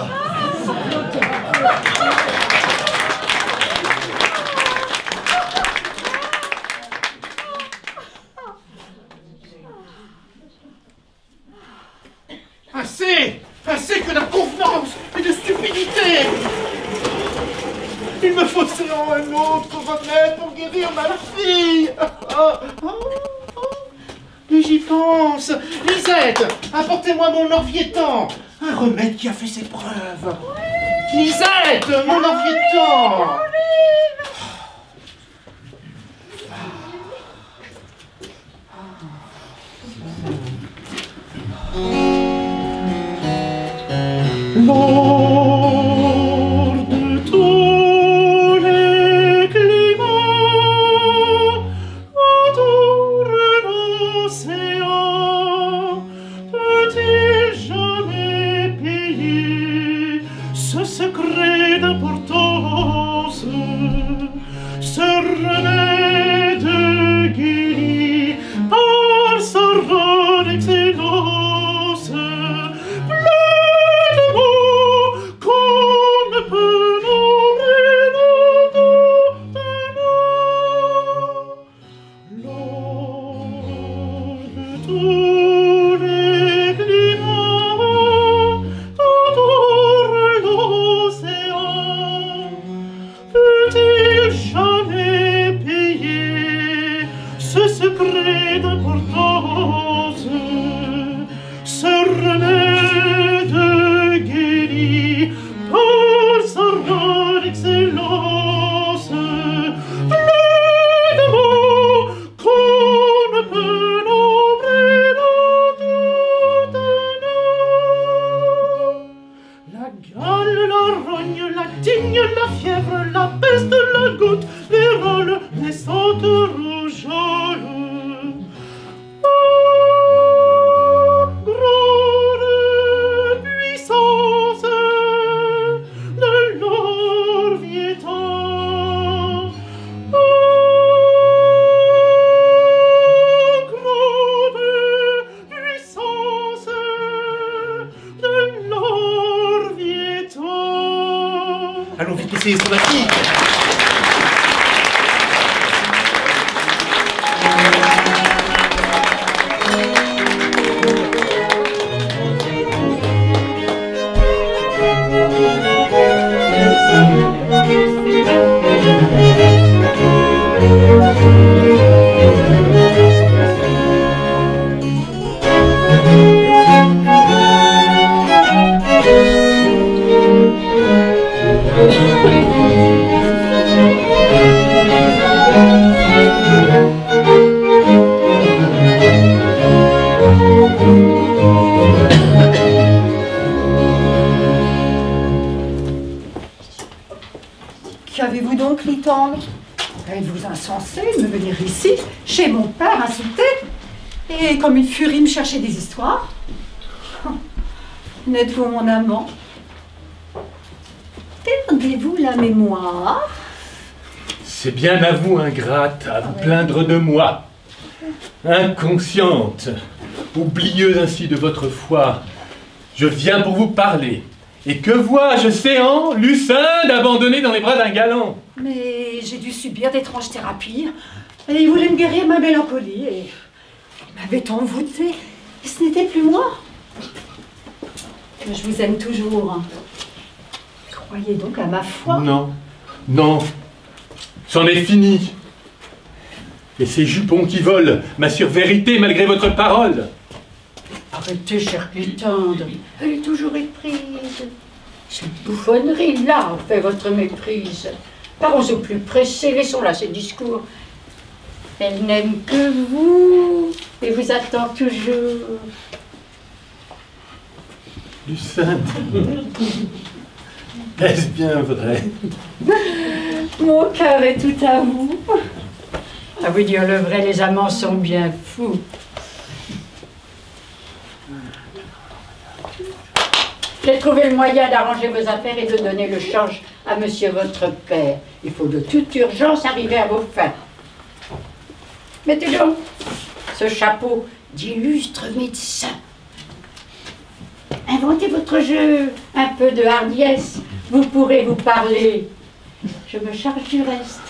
Speaker 4: Assez! Assez que d'inconvenance et de stupidité! Il me faut selon un autre remède pour guérir ma fille! Oh, oh, oh. Mais j'y pense! Lisette! Apportez-moi mon Orvietan! Un remède qui a fait ses preuves! Lisette! Mon Orvietan! Lors de tous les climats, autour l'océan, peut-il jamais payer ce secret d'importance, ce remède guéri par sa rare excellence? Allons vite essayer sur la fille.
Speaker 6: Qu'avez-vous donc, Litandre? Êtes-vous insensé de me venir ici, chez mon père, insulté, et comme une furie me chercher des histoires? N'êtes-vous mon amant? Perdez-vous la mémoire?
Speaker 7: C'est bien à vous, ingrate, à vous plaindre de moi. Inconsciente, oublieuse ainsi de votre foi, je viens pour vous parler. Et que vois-je, séant, Lucinde abandonnée dans les bras d'un galant?
Speaker 6: Mais j'ai dû subir d'étranges thérapies. Et il voulait me guérir ma mélancolie et il m'avait envoûtée. Et ce n'était plus moi. Mais je vous aime toujours. Croyez donc à ma foi.
Speaker 10: Non, non, c'en est fini. Et ces jupons qui volent m'assurent vérité malgré votre parole.
Speaker 3: Arrêtez, cher Clitandre. Elle est toujours éprise. Cette bouffonnerie-là fait votre méprise. Parons au plus pressé, laissons-la ces discours. Elle n'aime que vous et vous attend toujours.
Speaker 10: Lucinde, est-ce bien vrai?
Speaker 3: Mon cœur est tout à vous. À vous dire le vrai, les amants sont bien fous. J'ai trouvé le moyen d'arranger vos affaires et de donner le change à monsieur votre père. Il faut de toute urgence arriver à vos fins. Mettez donc ce chapeau d'illustre médecin. Inventez votre jeu, un peu de hardiesse, vous pourrez vous parler. Je me charge du reste.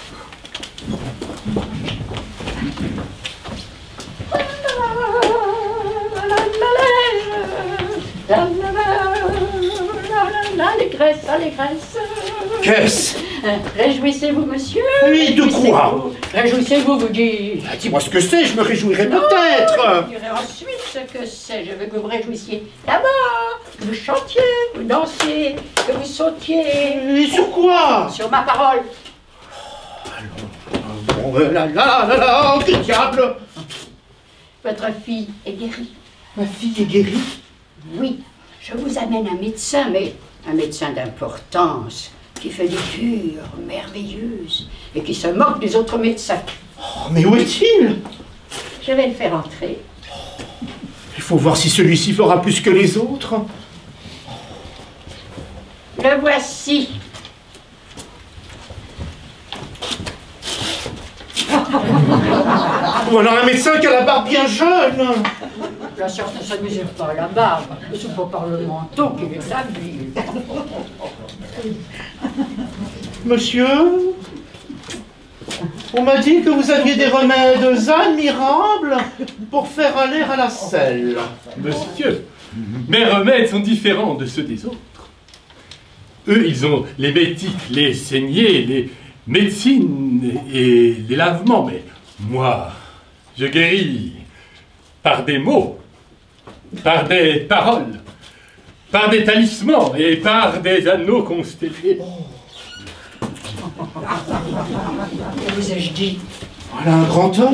Speaker 3: Allégresse, allégresse.
Speaker 4: Qu'est-ce?
Speaker 3: Réjouissez-vous, monsieur.
Speaker 4: Oui, de quoi?
Speaker 3: Réjouissez-vous, vous dites.
Speaker 4: Ah, dis-moi ce que c'est, je me réjouirai
Speaker 3: Non,
Speaker 4: peut-être.
Speaker 3: je dirai ensuite ce que c'est. Je veux que vous vous réjouissiez d'abord, que vous chantiez, que vous dansiez, que vous sautiez.
Speaker 4: Et sur quoi?
Speaker 3: Sur ma parole.
Speaker 4: Bon, euh, là, là, là, là, que diable!
Speaker 3: Votre fille est guérie.
Speaker 4: Ma fille est guérie?
Speaker 3: Oui, je vous amène un médecin, mais un médecin d'importance, qui fait des cures merveilleuses et qui se moque des autres médecins.
Speaker 4: Oh, mais où est-il?
Speaker 3: Je vais le faire entrer.
Speaker 4: Il faut voir si celui-ci fera plus que les autres.
Speaker 3: Le voici.
Speaker 4: Voilà un médecin qui a la barbe bien jeune.
Speaker 3: La science ne s'amusait pas à la barbe, c'est pas par le menton qu'il est habile.
Speaker 4: Monsieur, on m'a dit que vous aviez des remèdes admirables pour faire aller à la selle.
Speaker 10: Monsieur, mes remèdes sont différents de ceux des autres. Eux, ils ont les métiques, les saignées, les médecines et les lavements, mais moi, je guéris par des mots, par des paroles, par des talismans et par des anneaux constellés.
Speaker 3: Que vous ai-je dit?
Speaker 4: Voilà un grand homme.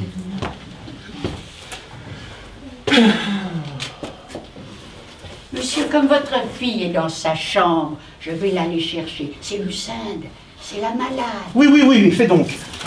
Speaker 3: Monsieur, comme votre fille est dans sa chambre, je vais l'aller chercher. C'est Lucinde, c'est la malade.
Speaker 4: Oui, oui, oui, fais donc.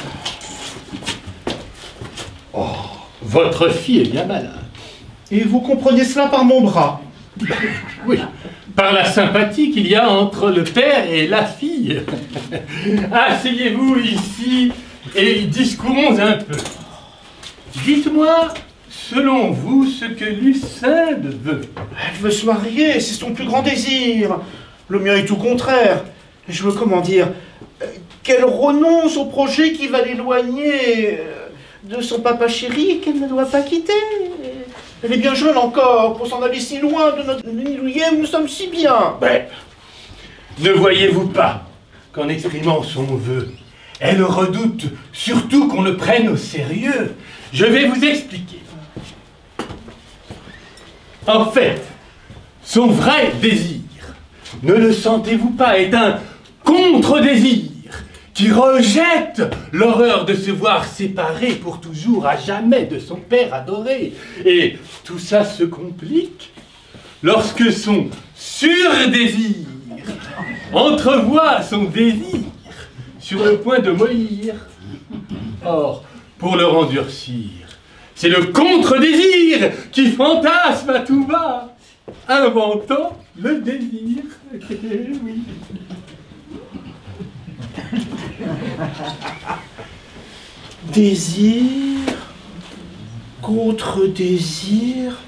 Speaker 10: Oh, votre fille est bien malade.
Speaker 4: Et vous comprenez cela par mon bras?
Speaker 10: Oui, par la sympathie qu'il y a entre le père et la fille. Asseyez-vous ici et discourons un peu. Dites-moi, selon vous, ce que Lucinde veut.
Speaker 4: Elle veut se marier, c'est son plus grand désir. Le mien est tout contraire. Je veux, comment dire, qu'elle renonce au projet qui va l'éloigner de son papa chéri et qu'elle ne doit pas quitter. Elle est bien jeune encore pour s'en aller si loin de notre nid douillet où nous sommes si bien.
Speaker 10: Ben, ne voyez-vous pas qu'en exprimant son vœu, elle redoute surtout qu'on le prenne au sérieux? Je vais vous expliquer. En fait, son vrai désir, ne le sentez-vous pas, est un contre-désir qui rejette l'horreur de se voir séparé pour toujours à jamais de son père adoré. Et tout ça se complique lorsque son sur-désir entrevoit son désir sur le point de mollir. Or, pour le endurcir, c'est le contre-désir qui fantasme à tout bas, inventant le désir. Oui.
Speaker 4: Désir, contre-désir,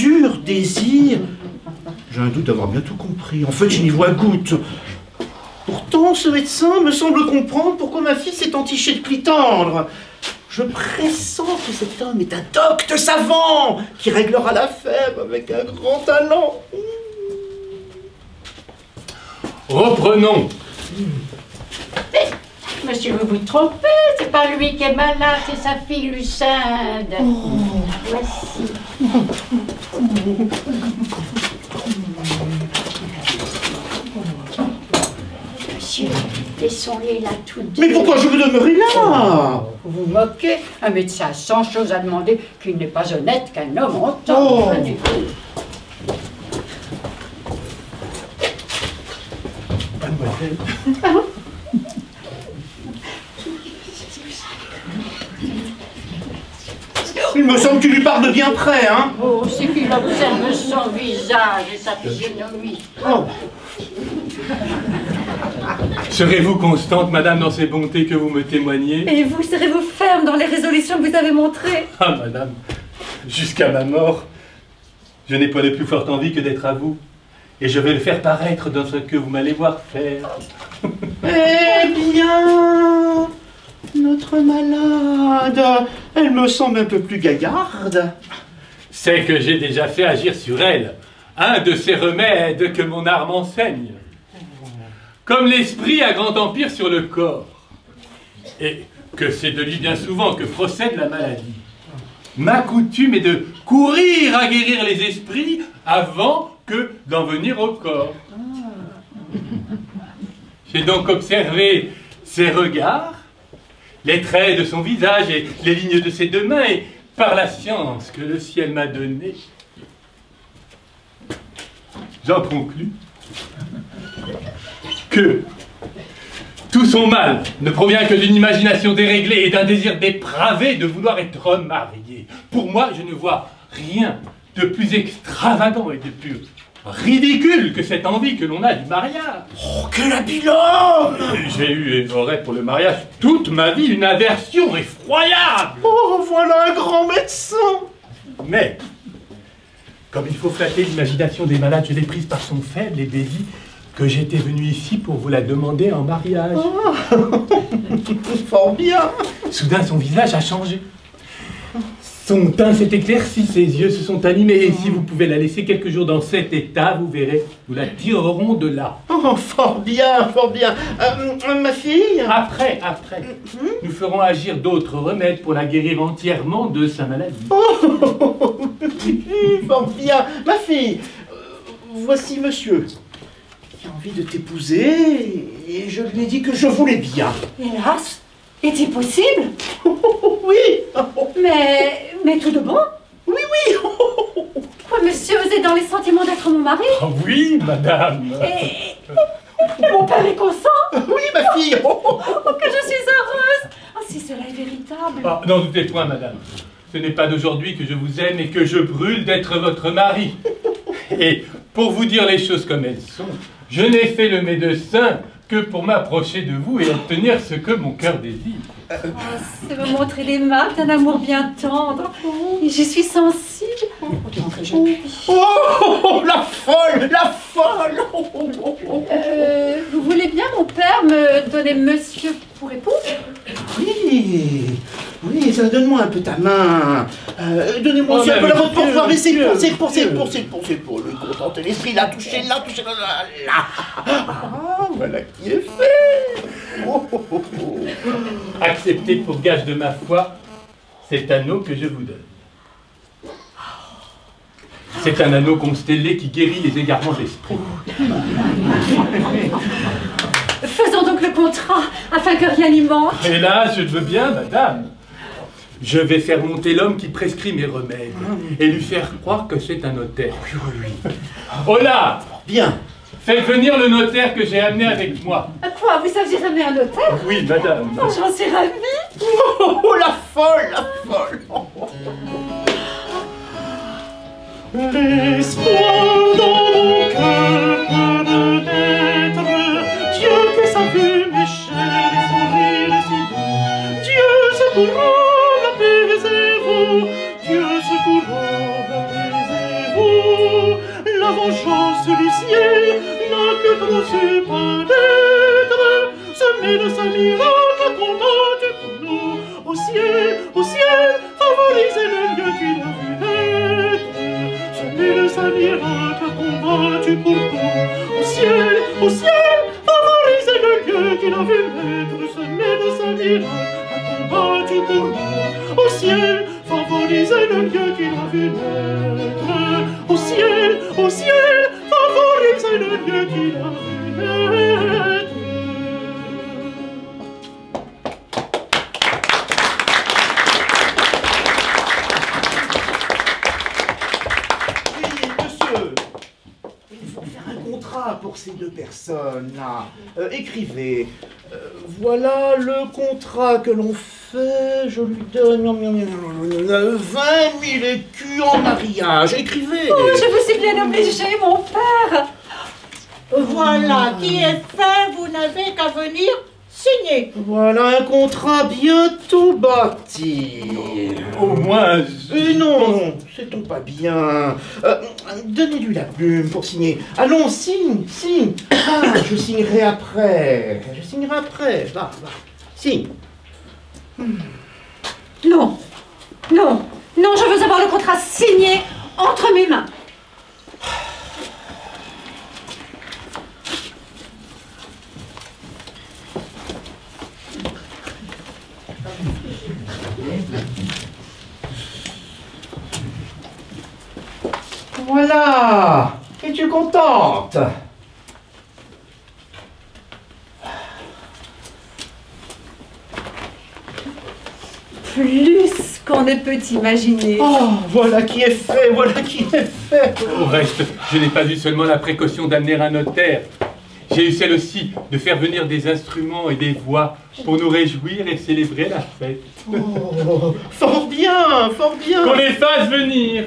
Speaker 4: sur-désir. J'ai un doute d'avoir bien tout compris. En fait, je n'y vois goutte. Pourtant, ce médecin me semble comprendre pourquoi ma fille s'est entichée de clitandre. Je pressens que cet homme est un docte savant qui réglera la fève avec un grand talent.
Speaker 10: Reprenons.
Speaker 3: Mais, monsieur, vous vous trompez, c'est pas lui qui est malade, c'est sa fille Lucinde. Oh. Voici. Monsieur, laissons-les là tout deux.
Speaker 4: Mais pourquoi je veux demeurer là?
Speaker 3: Vous vous moquez. Un médecin a cent choses à demander qu'il n'est pas honnête qu'un homme entend.
Speaker 4: Oh.
Speaker 3: Pas du tout.
Speaker 10: Mademoiselle.
Speaker 4: Il me semble que tu lui parles de bien près, hein?
Speaker 3: Oh, c'est qu'il observe son visage et sa physionomie.
Speaker 4: Oh.
Speaker 10: Serez-vous constante, madame, dans ces bontés que vous me témoignez?
Speaker 6: Et vous, serez-vous ferme dans les résolutions que vous avez montrées?
Speaker 10: Ah, madame, jusqu'à ma mort, je n'ai pas de plus forte envie que d'être à vous. Et je vais le faire paraître dans ce que vous m'allez voir faire.
Speaker 4: Eh bien, notre malade, elle me semble un peu plus gaillarde.
Speaker 10: C'est que j'ai déjà fait agir sur elle un de ces remèdes que mon art m'enseigne. Comme l'esprit a grand empire sur le corps, et que c'est de lui bien souvent que procède la maladie. Ma coutume est de courir à guérir les esprits avant que d'en venir au corps. J'ai donc observé ses regards, les traits de son visage et les lignes de ses deux mains, et par la science que le ciel m'a donnée, j'en conclus que tout son mal ne provient que d'une imagination déréglée et d'un désir dépravé de vouloir être marié. Pour moi, je ne vois rien de plus extravagant et de plus ridicule que cette envie que l'on a du mariage.
Speaker 4: Oh, quel habile homme!
Speaker 10: J'ai eu et j'aurai pour le mariage toute ma vie une aversion effroyable.
Speaker 4: Oh, voilà un grand médecin!
Speaker 10: Mais, comme il faut flatter l'imagination des malades, je l'ai prise par son faible et dévie que j'étais venu ici pour vous la demander en mariage.
Speaker 4: Oh. Fort bien!
Speaker 10: Soudain, son visage a changé. Son teint s'est éclairci, ses yeux se sont animés, et si vous pouvez la laisser quelques jours dans cet état, vous verrez, nous la tirerons de là.
Speaker 4: Oh, fort bien, fort bien. Euh, ma fille?
Speaker 10: Après, après, mmh. nous ferons agir d'autres remèdes pour la guérir entièrement de sa maladie.
Speaker 4: Oh, fort bien. Ma fille, euh, voici monsieur qui a envie de t'épouser, et je lui ai dit que je voulais bien.
Speaker 6: Hélas, est-il possible?
Speaker 4: Oui.
Speaker 6: Mais, mais tout de bon?
Speaker 4: Oui, oui.
Speaker 6: Oui, monsieur, vous êtes dans les sentiments d'être mon mari?
Speaker 10: Oh, oui, madame.
Speaker 6: Et, et mon père est consent?
Speaker 4: Oui, ma fille.
Speaker 6: Oh, que je suis heureuse. Ah, si cela est véritable.
Speaker 10: Ah, n'en doutez point, madame. Ce n'est pas d'aujourd'hui que je vous aime et que je brûle d'être votre mari. Et pour vous dire les choses comme elles sont, je n'ai fait le médecin que pour m'approcher de vous et obtenir ce que mon cœur désire.
Speaker 6: Oh, c'est me montrer les marques d'un amour bien tendre. Et je suis sensible. Autant que je puis.
Speaker 4: Oh, la folle, la folle.
Speaker 6: Euh, vous voulez bien, mon père, me donner monsieur pour époux?
Speaker 4: Oui, oui, ça, donne-moi un peu ta main. Euh, Donnez-moi aussi
Speaker 10: oh,
Speaker 4: un peu la vôtre pour pouvoir laisser
Speaker 10: Dieu,
Speaker 4: penser, penser,
Speaker 10: Dieu.
Speaker 4: penser, penser, pour le contenter l'esprit, là, toucher là, toucher là, là, là. Ah, voilà qui est fait. Oh, oh, oh, oh.
Speaker 10: Acceptez pour gage de ma foi cet anneau que je vous donne. C'est un anneau constellé qui guérit les égarements d'esprit.
Speaker 6: Faisons donc le contrat, afin que rien n'y manque.
Speaker 10: Hélas, je le veux bien, madame. Je vais faire monter l'homme qui prescrit mes remèdes et lui faire croire que c'est un notaire.
Speaker 4: Oui, oui, oui.
Speaker 10: Oh là!
Speaker 4: Bien.
Speaker 10: Faites venir le notaire que j'ai amené avec moi.
Speaker 6: Quoi, vous saviez ramener un notaire?
Speaker 10: Oui, madame.
Speaker 6: Oh, j'en suis ravie.
Speaker 4: Oh, oh, la folle, la folle. Oh, oh, oh. L'espoir dans mon cœur peut-être Dieu que sa vue m'échelle et son rire si doux. Dieu secourant, apaisez-vous. Dieu secourant, apaisez-vous. La vengeance du ciel n'a que trop su paraître. semé de sa miracle a combattu pour nous. Au ciel, au ciel, favorisez le lieu qu'il a vu naître. Semé de sa miracle a combattu pour nous. Au ciel, au ciel, favorisez le lieu qu'il a vu naître. Semé de sa miracle a combattu pour nous. Au ciel, favorisez le lieu qu'il a vu naître. Au ciel, au ciel, favorisez le lieu qu'il a vu naître. Oui, monsieur, il faut faire un contrat pour ces deux personnes-là. Euh, écrivez. Euh, voilà le contrat que l'on fait. Je lui donne vingt mille écus en mariage. Écrivez.
Speaker 6: Oh, je vous suis bien obligée, mon père.
Speaker 2: Voilà, qui est fait, vous n'avez qu'à venir signer.
Speaker 4: Voilà un contrat bientôt bâti.
Speaker 10: Au moins...
Speaker 4: Euh, non, c'est-on pas bien. Euh, Donnez-lui la plume pour signer. Allons, signe, signe. Ah, je signerai après. Je signerai après. Va, va. Signe.
Speaker 6: Non, non, non, je veux avoir le contrat signé entre mes mains.
Speaker 4: Voilà. Es-tu contente?
Speaker 6: Plus qu'on ne peut imaginer.
Speaker 4: Oh, voilà qui est fait, voilà qui est fait.
Speaker 10: Au reste, je n'ai pas eu seulement la précaution d'amener un notaire. J'ai eu celle aussi de faire venir des instruments et des voix pour nous réjouir et célébrer la fête.
Speaker 4: Oh, fort bien, fort bien.
Speaker 10: Qu'on les fasse venir.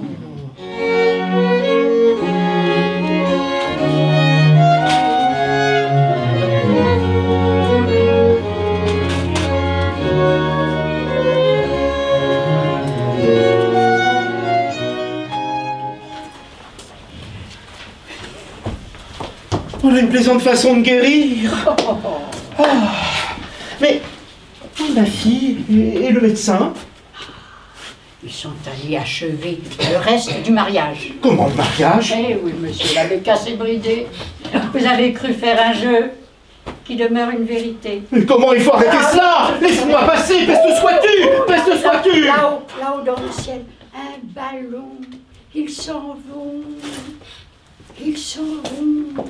Speaker 4: On a une plaisante façon de guérir. Ah, mais ma fille et, et le médecin?
Speaker 3: Ils sont allés achever le reste du mariage.
Speaker 4: Comment le mariage?
Speaker 3: Eh oui, monsieur l'abbé cassé bridé. Vous avez cru faire un jeu qui demeure une vérité.
Speaker 4: Mais comment il faut arrêter
Speaker 3: Ah,
Speaker 4: cela? Laisse-moi passer, peste sois-tu, peste sois-tu.
Speaker 3: Là-haut, là-haut dans le ciel, un ballon. Ils s'en vont. Ils s'en vont.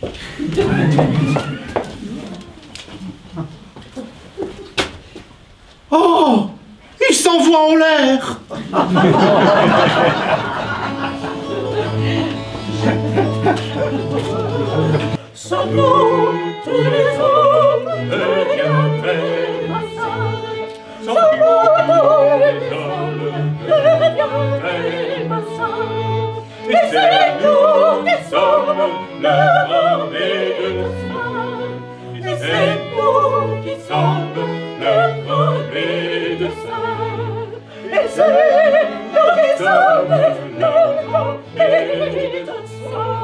Speaker 4: Oh, il s'envoie en l'air.
Speaker 2: Son nom, tous les hommes deviendraient passage. Son nom, tous les hommes deviendraient passage. Et c'est nous qui sommes le premier de ça. Et c'est nous qui sommes le premier de ça. Et c'est nous qui sommes le premier de ça.